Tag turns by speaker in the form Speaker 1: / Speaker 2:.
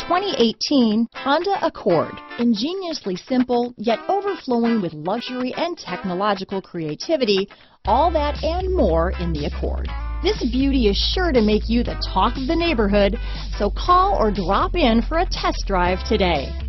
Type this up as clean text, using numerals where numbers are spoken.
Speaker 1: 2018 Honda Accord. Ingeniously simple, yet overflowing with luxury and technological creativity, all that and more in the Accord. This beauty is sure to make you the talk of the neighborhood, so call or drop in for a test drive today.